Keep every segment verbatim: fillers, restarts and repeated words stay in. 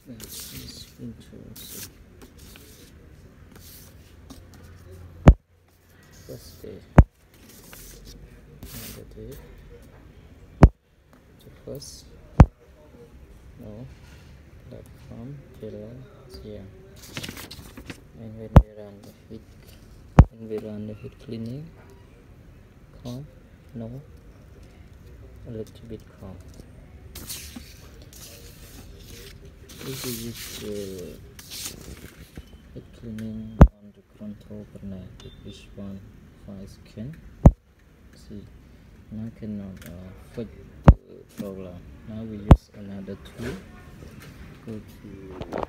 This is interesting. First day, another day, the first, no, that from pillar here, and when we run the heat, when we run the heat cleaning, calm, no, a little bit calm. If we use the heat cleaning on the control panel, this one five scan. See, now cannot uh, fix the problem. Now we use another tool. Go to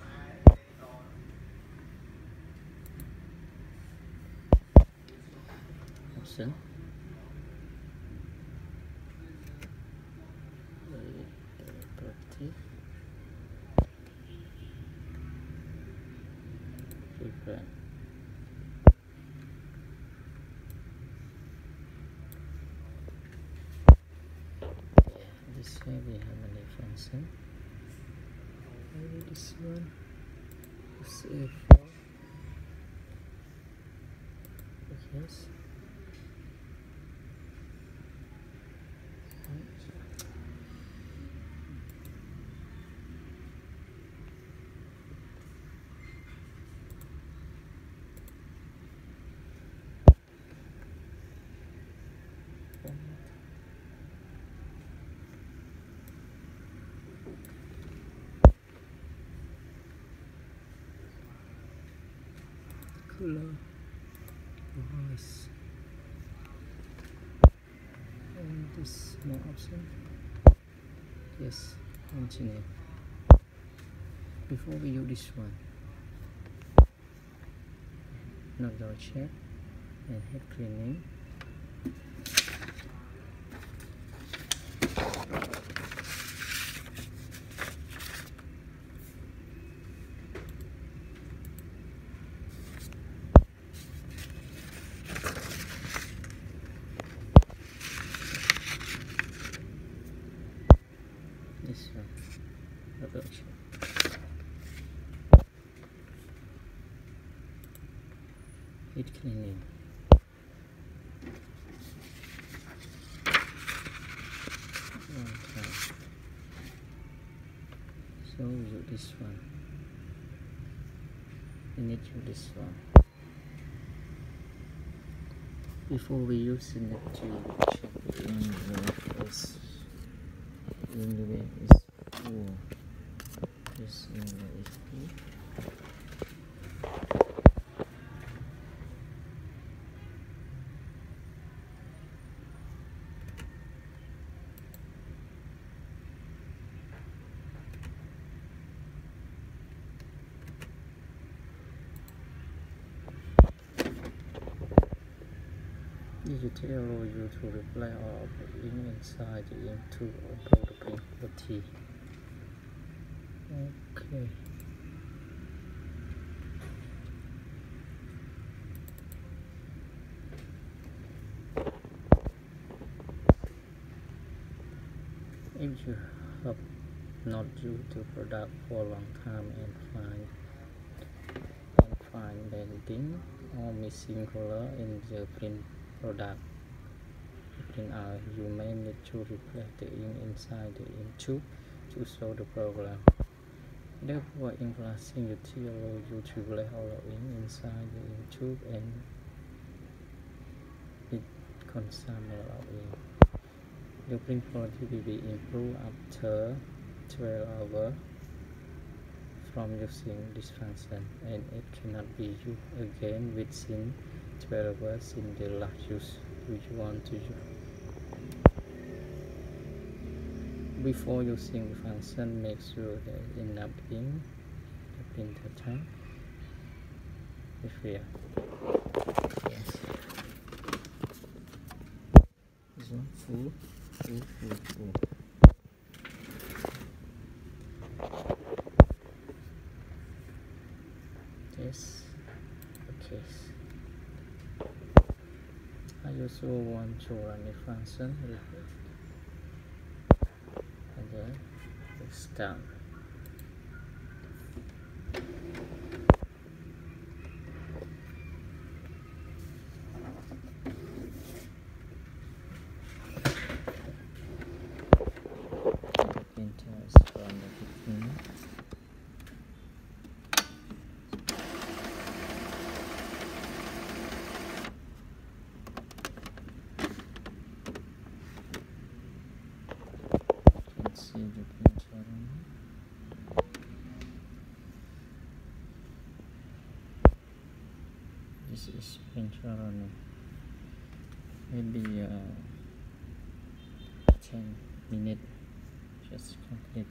option. Property. Prepare. This way we have a new function. Maybe this one is A four. Yes. Color voice and this more option. Yes, continue. Before we use this one, nozzle check and head cleaning. This one, nozzle check. Heat cleaning. One time. So use this one. We need to use this one. Before we use it, to check the inlet first. Inlet is full. This inlet is full. This will allow you to reply all of the ink inside the ink tube or blow the pink T. Okay. If you have not used the product for a long time and find and find bending or missing color in the print product print out, you may need to replace the ink inside the ink tube to solve the problem. Therefore, ink flashing utility allows you to replace all the ink inside the ink tube and it consumes a lot of ink. The print quality will be improved after twelve hours from using this function, and it cannot be used again within twelve hours in the last use which you want to use. Before using the function, make sure there is enough ink the printer tank. If here, yes, this one full, full, full, full. This, okay. I also want to run the function and then it's done. this is printer running. Maybe uh, ten minutes just complete.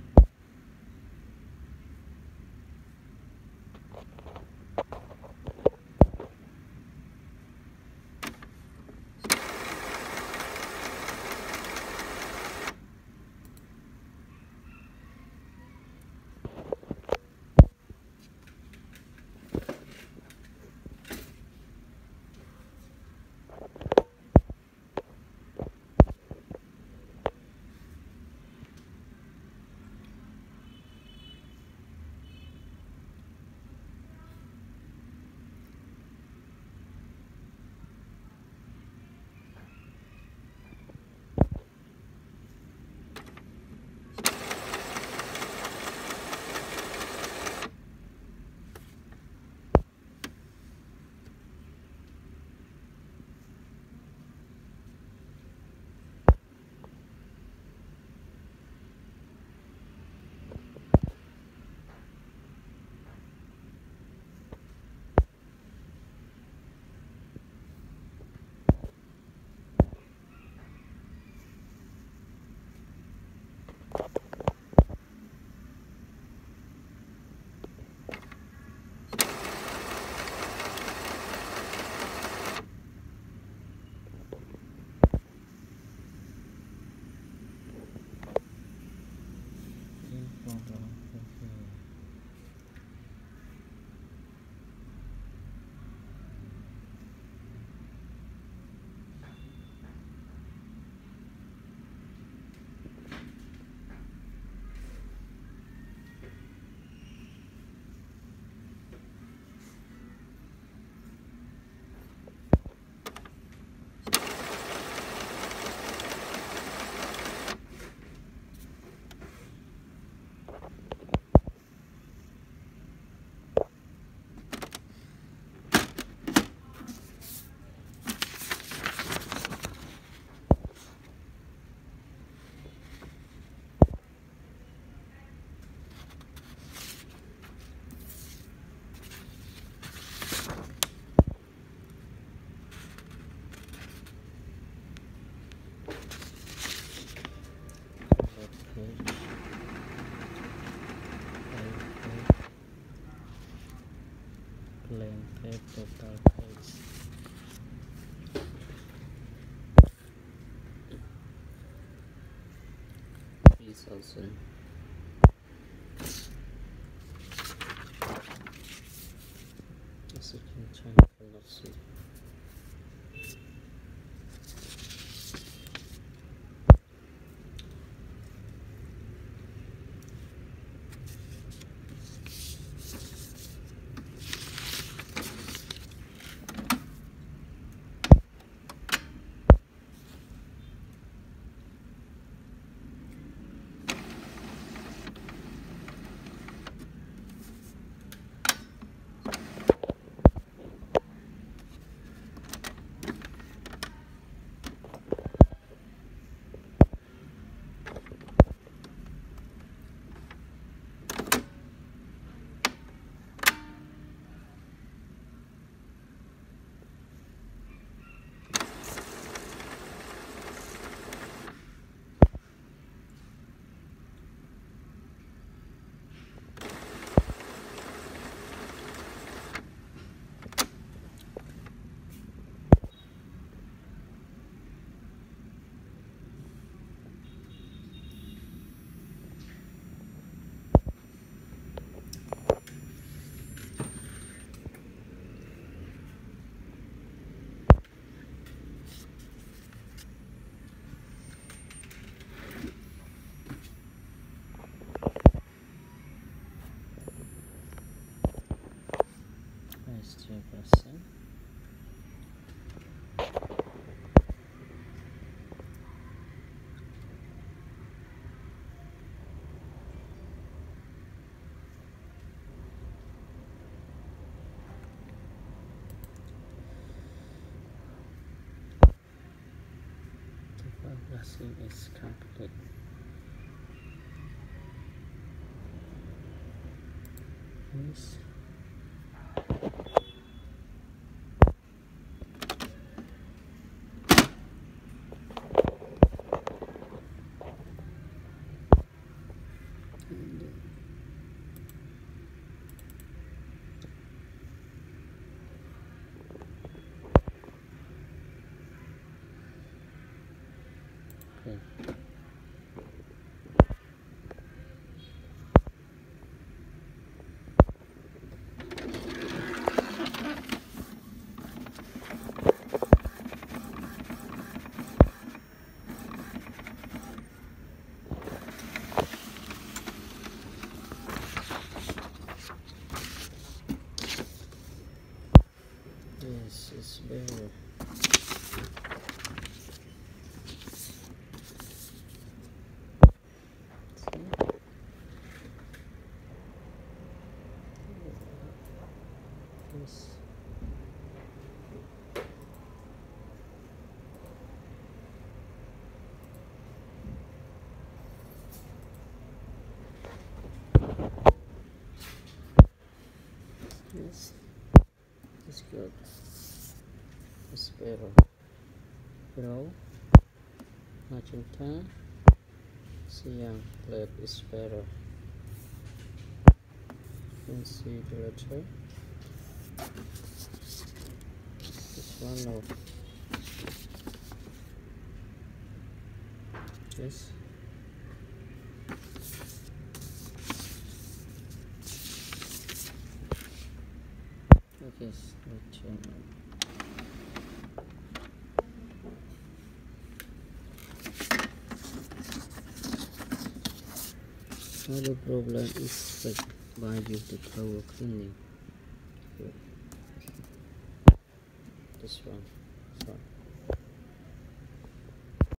Plain tape total page. three thousand. As you can try, cannot see. three percent. The glassing is complete. Yes. Okay. Yes. Yes, it's good. It's better. Yellow, magenta, cyan, black is better. You can see the letter. This one no. Yes. Okay, let's change. Now the problem is like why you the throw cleaning. Here. This one. Sorry.